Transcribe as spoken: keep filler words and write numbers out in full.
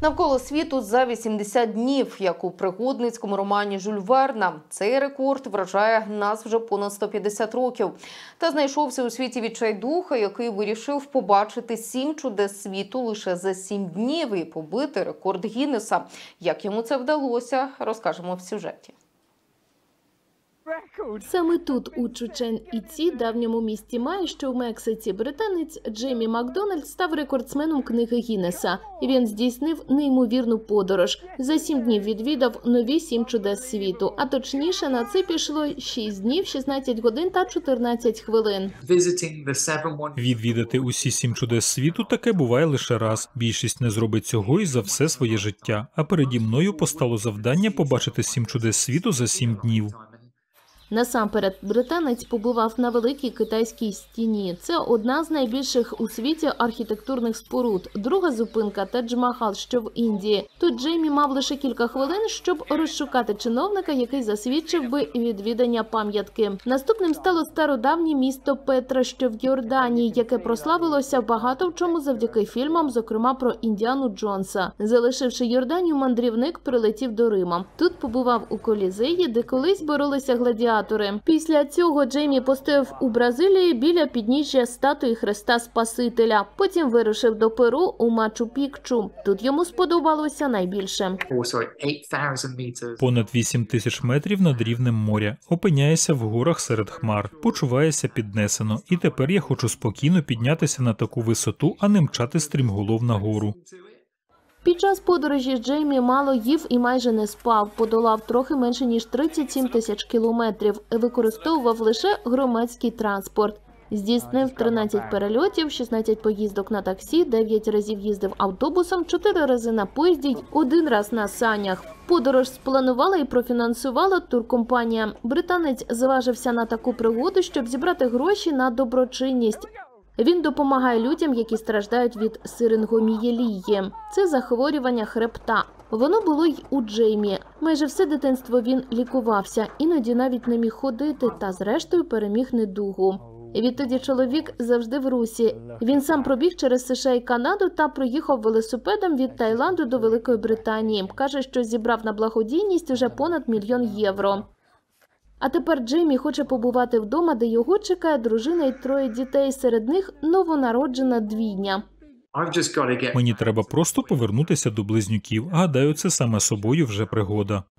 Навколо світу за вісімдесят днів, як у пригодницькому романі Жюль Верна. Цей рекорд вражає нас вже понад сто п'ятдесят років. Та знайшовся у світі відчайдуха, який вирішив побачити сім чудес світу лише за сім днів і побити рекорд Гіннеса. Як йому це вдалося, розкажемо в сюжеті. Саме тут, у Чичен-Іці, давньому місті Май, що в Мексиці, британець Джеймі Макдональд став рекордсменом книги Гіннеса. Він здійснив неймовірну подорож. За сім днів відвідав нові сім чудес світу. А точніше, на це пішло шість днів, шістнадцять годин та чотирнадцять хвилин. Відвідати усі сім чудес світу таке буває лише раз. Більшість не зробить цього і за все своє життя. А переді мною постало завдання побачити сім чудес світу за сім днів. Насамперед, британець побував на Великій Китайській стіні. Це одна з найбільших у світі архітектурних споруд. Друга зупинка – Тадж-Махал, що в Індії. Тут Джеймі мав лише кілька хвилин, щоб розшукати чиновника, який засвідчив би відвідання пам'ятки. Наступним стало стародавнє місто Петра, що в Йорданії, яке прославилося багато в чому завдяки фільмам, зокрема про Індіану Джонса. Залишивши Йорданію, мандрівник прилетів до Рима. Тут побував у Колізеї, де колись боролися гладіатори. Після цього Джеймі постояв у Бразилії біля підніжжя статуї Христа Спасителя. Потім вирушив до Перу у Мачу-Пікчу. Тут йому сподобалося найбільше. Понад вісім тисяч метрів над рівнем моря. Опиняєшся в горах серед хмар. Почуваєшся піднесено. І тепер я хочу спокійно піднятися на таку висоту, а не мчати стрімголов нагору. Під час подорожі Джеймі мало їв і майже не спав. Подолав трохи менше, ніж тридцять сім тисяч кілометрів. Використовував лише громадський транспорт. Здійснив тринадцять перельотів, шістнадцять поїздок на таксі, дев'ять разів їздив автобусом, чотири рази на поїзді й один раз на санях. Подорож спланувала і профінансувала туркомпанія. Британець зважився на таку пригоду, щоб зібрати гроші на доброчинність. Він допомагає людям, які страждають від сирингомієлії. Це захворювання хребта. Воно було й у Джеймі. Майже все дитинство він лікувався, іноді навіть не міг ходити та зрештою переміг недугу. Відтоді чоловік завжди в русі. Він сам пробіг через США і Канаду та проїхав велосипедом від Таїланду до Великої Британії. Каже, що зібрав на благодійність уже понад мільйон євро. А тепер Джеймі хоче побувати вдома, де його чекає дружина і троє дітей, серед них новонароджена двійня. Мені треба просто повернутися до близнюків. Гадаю, це саме собою вже пригода.